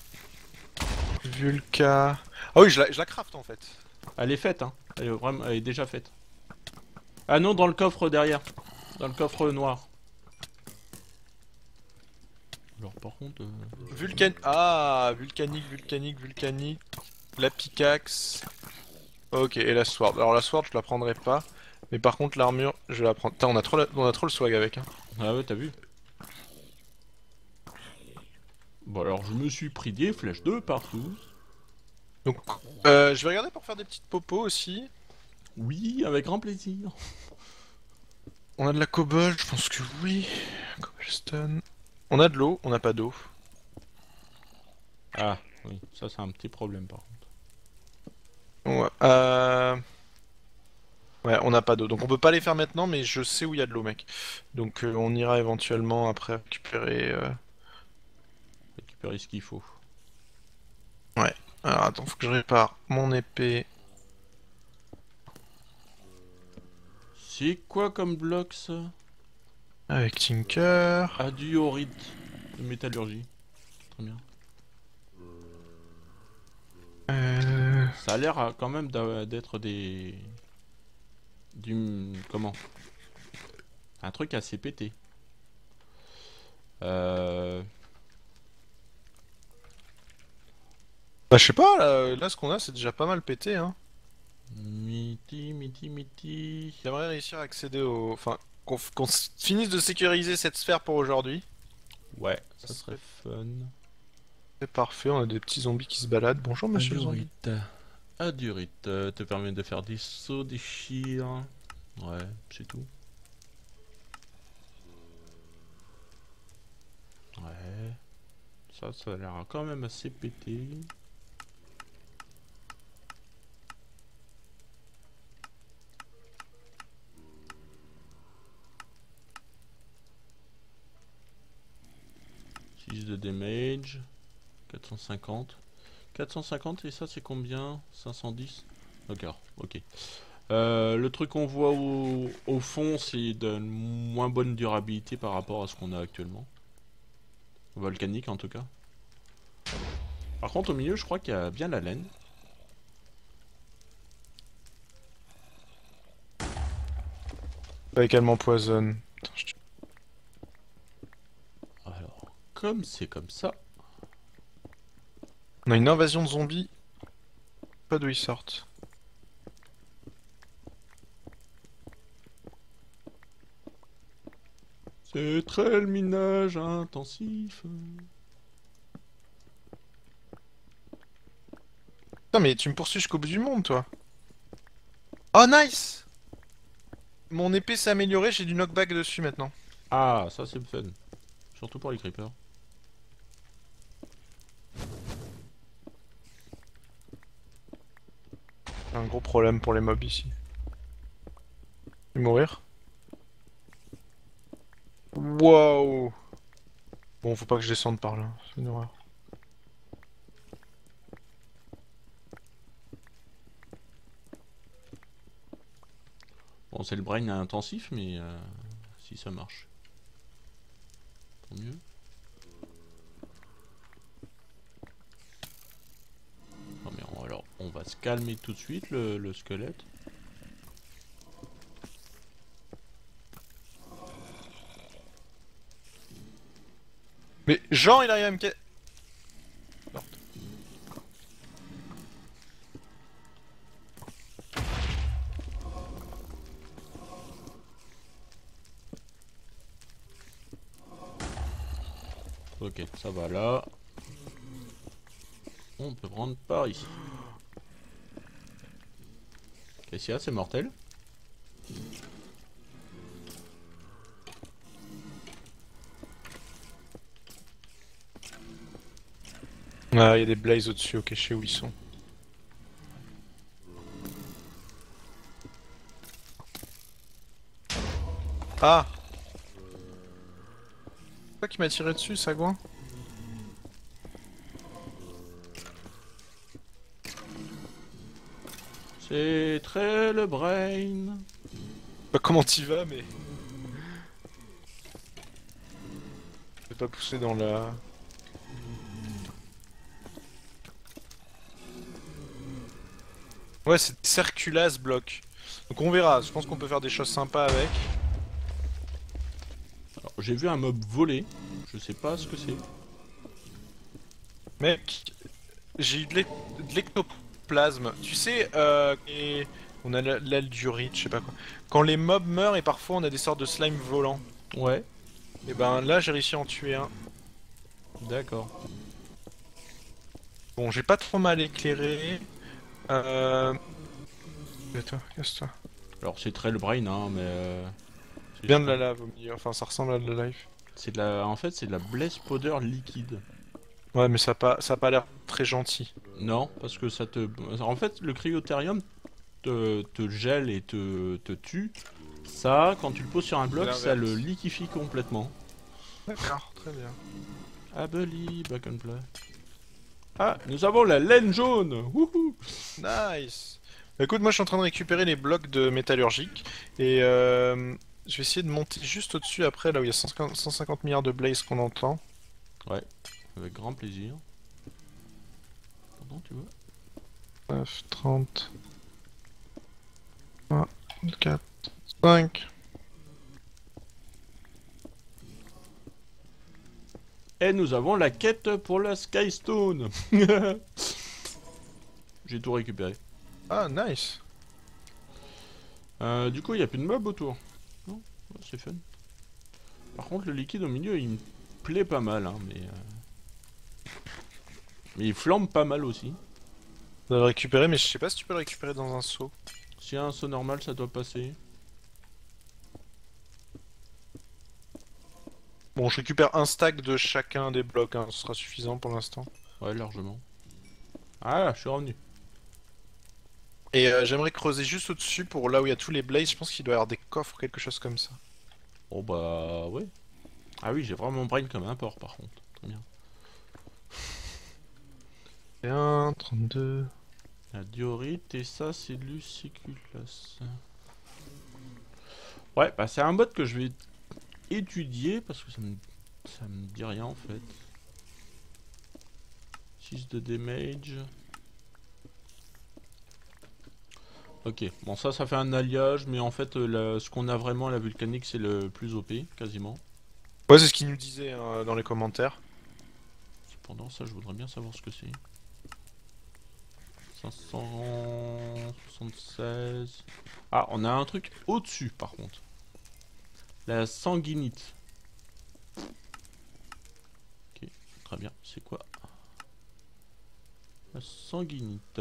[SPEAKER 2] Vulca... Ah oui, je la craft en fait.
[SPEAKER 1] Elle est faite, hein. Elle est déjà faite. Ah non, dans le coffre derrière. Dans le coffre noir. Alors par contre...
[SPEAKER 2] Ah, vulcanique. La pickaxe. Ok, et la sword. Alors la sword, je la prendrai pas. Mais par contre, l'armure, je vais la prendre. Putain, on a trop le swag avec, hein.
[SPEAKER 1] Ah ouais, t'as vu. Bon alors je me suis pris des flèches de partout.
[SPEAKER 2] Donc, je vais regarder pour faire des petites popos aussi.
[SPEAKER 1] Oui, avec grand plaisir.
[SPEAKER 2] On a de la cobble, je pense que oui. Cobblestone. On a de l'eau, on n'a pas d'eau.
[SPEAKER 1] Ah, oui, ça c'est un petit problème par contre.
[SPEAKER 2] Ouais, ouais, on n'a pas d'eau. Donc on peut pas les faire maintenant, mais je sais où il y a de l'eau, mec. Donc on ira éventuellement après récupérer.
[SPEAKER 1] Récupérer ce qu'il faut.
[SPEAKER 2] Ouais. Alors attends, faut que je répare mon épée.
[SPEAKER 1] C'est quoi comme bloc ça?
[SPEAKER 2] Avec Tinker.
[SPEAKER 1] Adiorite de métallurgie. Très bien. Ça a l'air quand même d'être des... Comment? Un truc assez pété. Euh...
[SPEAKER 2] Bah je sais pas, là ce qu'on a c'est déjà pas mal pété, hein.
[SPEAKER 1] Miti.
[SPEAKER 2] J'aimerais réussir à accéder au... Enfin, qu'on finisse de sécuriser cette sphère pour aujourd'hui.
[SPEAKER 1] Ouais,
[SPEAKER 2] Ça
[SPEAKER 1] ça serait
[SPEAKER 2] serait
[SPEAKER 1] fun.
[SPEAKER 2] c'est parfait, on a des petits zombies qui se baladent. Bonjour monsieur le zombie.
[SPEAKER 1] Adurite. Adurite te permet de faire des sauts, des chires. Ouais, c'est tout. Ouais. Ça a l'air quand même assez pété. Six de damage. 450. 450 et ça c'est combien? 510. D'accord, ok. Le truc qu'on voit au fond, c'est de moins bonne durabilité par rapport à ce qu'on a actuellement. Volcanique en tout cas. Par contre, au milieu, je crois qu'il y a bien la laine.
[SPEAKER 2] Avec elle m'empoisonne. Putain,
[SPEAKER 1] Alors, comme c'est comme ça.
[SPEAKER 2] on a une invasion de zombies. Pas d'où ils sortent.
[SPEAKER 1] C'est très le minage intensif.
[SPEAKER 2] Putain mais tu me poursuis jusqu'au bout du monde toi. Oh nice. Mon épée s'est améliorée, j'ai du knockback dessus maintenant.
[SPEAKER 1] Ah, ça c'est fun. Surtout pour les creepers.
[SPEAKER 2] J'ai un gros problème pour les mobs ici. Je vais mourir. Waouh. Bon, faut pas que je descende par là, c'est une horreur.
[SPEAKER 1] Bon, c'est le brain intensif, mais si ça marche. Tant mieux. Non mais alors, on va se calmer tout de suite, le squelette.
[SPEAKER 2] Mais Jean, il arrive à me... Merde.
[SPEAKER 1] Ok, ça va là. On peut prendre par ici. Qu'est-ce qu'il y a? C'est mortel.
[SPEAKER 2] Ah, il y a des blazes au-dessus, ok, je sais où ils sont. Ah! C'est toi qui m'a tiré dessus, Sagouin?
[SPEAKER 1] C'est très le brain.
[SPEAKER 2] Pas comment t'y vas, mais... Je vais pas pousser dans la... Ouais, c'est Circula ce bloc. Donc on verra, je pense qu'on peut faire des choses sympas avec.
[SPEAKER 1] Alors, j'ai vu un mob voler. Je sais pas ce que c'est.
[SPEAKER 2] Mec, j'ai eu de l'ectoplasme. Tu sais, et on a l'aile du rite, je sais pas quoi. Quand les mobs meurent et parfois on a des sortes de slime volants.
[SPEAKER 1] Ouais,
[SPEAKER 2] Et ben là j'ai réussi à en tuer un.
[SPEAKER 1] d'accord.
[SPEAKER 2] Bon, j'ai pas trop mal éclairé. Toi, casse-toi.
[SPEAKER 1] Alors c'est très le brain, hein, mais... c'est
[SPEAKER 2] Bien de la lave au milieu, enfin ça ressemble à de la life.
[SPEAKER 1] c'est de la... En fait, c'est de la blaze powder liquide.
[SPEAKER 2] Ouais, mais ça a pas l'air très gentil.
[SPEAKER 1] Non, parce que ça te... En fait, le cryothérium te gèle et te tue. Ça, quand tu le poses sur un bloc, ça le liquéfie complètement.
[SPEAKER 2] D'accord, très bien.
[SPEAKER 1] Abeli, back and play. Ah, nous avons la laine jaune. Wouhou.
[SPEAKER 2] Nice. Bah, écoute, moi je suis en train de récupérer les blocs de métallurgique et je vais essayer de monter juste au-dessus après, là où il y a 150 milliards de blazes qu'on entend.
[SPEAKER 1] Ouais, avec grand plaisir. Pardon, tu vois.
[SPEAKER 2] 9, 30... 1, 4, 5...
[SPEAKER 1] Et nous avons la quête pour la Skystone. J'ai tout récupéré.
[SPEAKER 2] Ah, nice.
[SPEAKER 1] Du coup, il n'y a plus de mobs autour. Non, ouais, c'est fun. Par contre, le liquide au milieu, il me plaît pas mal, hein, mais il flambe pas mal aussi.
[SPEAKER 2] On va le récupérer, mais je sais pas si tu peux le récupérer dans un seau.
[SPEAKER 1] S'il y a un saut normal, ça doit passer.
[SPEAKER 2] Bon, je récupère un stack de chacun des blocs, hein, ce sera suffisant pour l'instant.
[SPEAKER 1] Ouais, largement. Ah, je suis revenu.
[SPEAKER 2] Et j'aimerais creuser juste au-dessus pour là où il y a tous les blazes, je pense qu'il doit y avoir des coffres ou quelque chose comme ça.
[SPEAKER 1] Oh bah, ouais. Ah oui, j'ai vraiment mon brain comme un porc, par contre. Très bien.
[SPEAKER 2] 1, 32...
[SPEAKER 1] La diorite, et ça, c'est Luciculus. Ouais, bah c'est un bot que je vais étudier, parce que ça me dit rien, en fait. 6 de damage. Ok, bon ça fait un alliage, mais en fait ce qu'on a vraiment, la vulcanique, c'est le plus OP, quasiment.
[SPEAKER 2] Ouais, c'est ce qu'il nous disait hein, dans les commentaires.
[SPEAKER 1] Cependant, ça je voudrais bien savoir ce que c'est. 576... Ah, on a un truc au-dessus par contre. La sanguinite. Ok, très bien, c'est quoi? La sanguinite.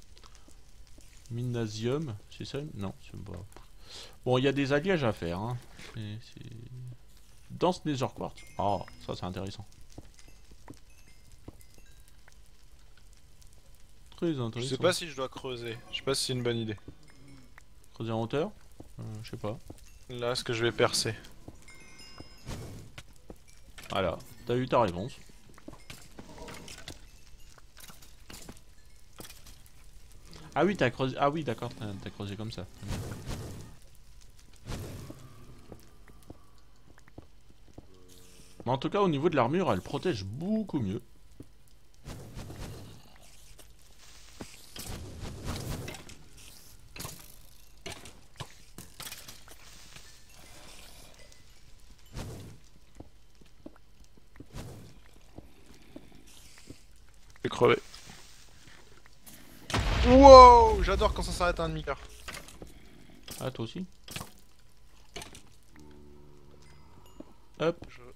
[SPEAKER 1] Minasium, c'est ça? Non, c'est pas... Bon, il y a des alliages à faire, hein. Dans ce Nether Quartz. Oh, ça c'est intéressant. Très intéressant.
[SPEAKER 2] Je sais pas si je dois creuser, je sais pas si c'est une bonne idée.
[SPEAKER 1] Creuser en hauteur? Je sais pas.
[SPEAKER 2] Là, ce que je vais percer.
[SPEAKER 1] Voilà, t'as eu ta réponse. Ah oui, t'as creusé... Ah oui, d'accord, t'as creusé comme ça. Mais en tout cas, au niveau de l'armure, elle protège beaucoup mieux.
[SPEAKER 2] Je vais crever. Wow, j'adore quand ça s'arrête à un demi-cœur.
[SPEAKER 1] Ah, toi aussi? Hop.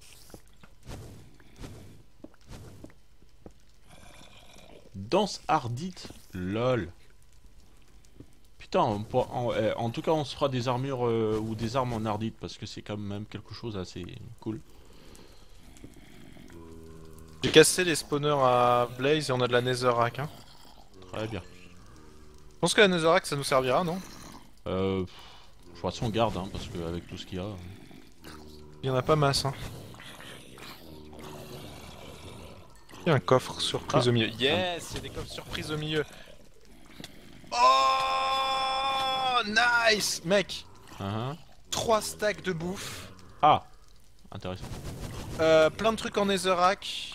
[SPEAKER 1] Danse ardite. Lol. Putain, en tout cas, on se fera des armures ou des armes en ardite parce que c'est quand même quelque chose assez cool.
[SPEAKER 2] J'ai cassé les spawners à Blaze et on a de la Netherrack. Hein.
[SPEAKER 1] Très bien.
[SPEAKER 2] Je pense que la Netherrack ça nous servira, non?
[SPEAKER 1] De toute façon, on garde, hein, parce qu'avec tout ce qu'il y a...
[SPEAKER 2] Il y en a pas masse. Hein. Il y a un coffre surprise au milieu. Yes, il y a des coffres surprises au milieu. Oh! nice! Mec,
[SPEAKER 1] Hein.
[SPEAKER 2] 3 stacks de bouffe.
[SPEAKER 1] Ah, intéressant.
[SPEAKER 2] Plein de trucs en netherrack.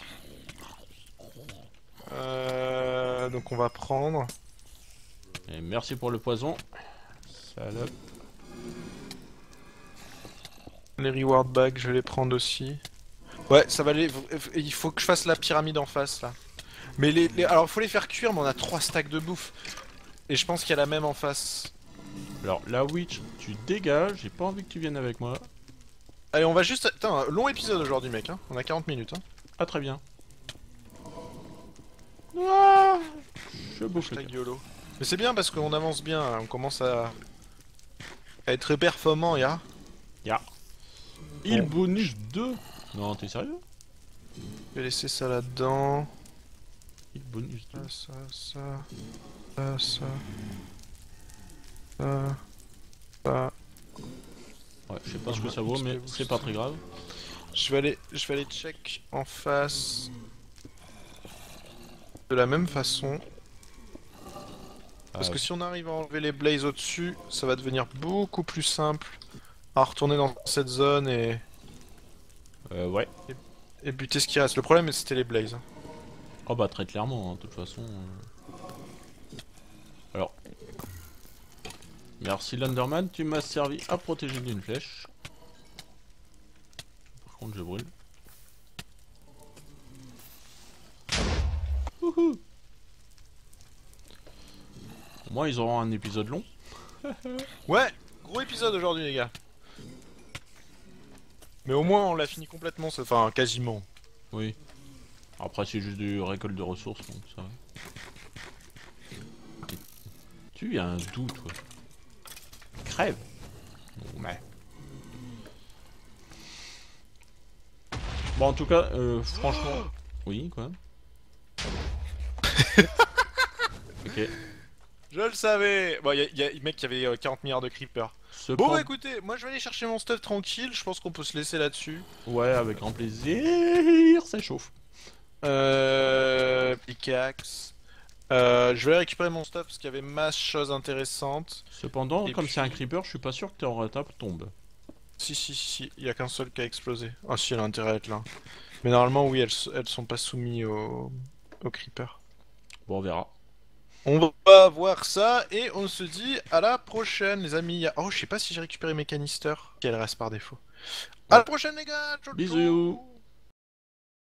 [SPEAKER 2] Donc on va prendre.
[SPEAKER 1] Et merci pour le poison. Salope.
[SPEAKER 2] Les reward bags, je vais les prendre aussi. Ouais, ça va aller. Il faut que je fasse la pyramide en face là. Mais alors faut les faire cuire, mais on a 3 stacks de bouffe. Et je pense qu'il y a la même en face.
[SPEAKER 1] Alors, la witch, tu dégages. J'ai pas envie que tu viennes avec moi.
[SPEAKER 2] Allez, on va juste. Putain, un long épisode aujourd'hui, mec. Hein. On a 40 minutes. Hein.
[SPEAKER 1] Ah, très bien. Ah, je bouffe le
[SPEAKER 2] Hashtag YOLO. Mais c'est bien parce qu'on avance bien. Hein. On commence à être performant, ya.
[SPEAKER 1] Ya. Il bonus 2. Non, t'es sérieux?
[SPEAKER 2] Je vais laisser ça là-dedans.
[SPEAKER 1] Il bonus 2.
[SPEAKER 2] Ça, ça. Ça.
[SPEAKER 1] Ouais, je sais pas ce que ça vaut, mais c'est pas très grave.
[SPEAKER 2] Je vais aller check en face. De la même façon. Parce que si on arrive à enlever les blazes au-dessus, ça va devenir beaucoup plus simple à retourner dans cette zone et
[SPEAKER 1] Ouais.
[SPEAKER 2] buter ce qui reste. Le problème c'était les blazes. Hein.
[SPEAKER 1] Oh bah très clairement, hein, de toute façon. Alors. Merci Landerman, tu m'as servi à protéger d'une flèche. Par contre je brûle. Wouhou. Au moins ils auront un épisode long.
[SPEAKER 2] Ouais, gros épisode aujourd'hui les gars. Mais au moins on l'a fini complètement, enfin quasiment.
[SPEAKER 1] Oui. Après c'est juste du récolte de ressources donc ça. Tu as un doute toi. Crève. Bon, mais... Bon en tout cas, franchement... Oui quoi. Ok.
[SPEAKER 2] Je le savais. Bon, mec, il y avait 40 milliards de creepers. Bon, bah, écoutez, moi je vais aller chercher mon stuff tranquille. Je pense qu'on peut se laisser là-dessus.
[SPEAKER 1] Ouais, avec grand plaisir, ça chauffe.
[SPEAKER 2] Pickaxe. Je vais aller récupérer mon stuff parce qu'il y avait masse choses intéressantes.
[SPEAKER 1] Cependant,
[SPEAKER 2] Et
[SPEAKER 1] comme
[SPEAKER 2] puis-
[SPEAKER 1] c'est un creeper, je suis pas sûr que ta table tombe.
[SPEAKER 2] Si, il y a qu'un seul qui a explosé. Ah si, elle a intérêt à être là. Mais normalement, oui, elles sont pas soumises au creeper.
[SPEAKER 1] Bon, on verra.
[SPEAKER 2] On va voir ça et on se dit à la prochaine, les amis. Oh, je sais pas si j'ai récupéré mes canisters. Si elles restent par défaut. À la prochaine, les gars. Ciao, ciao.
[SPEAKER 1] Bisous.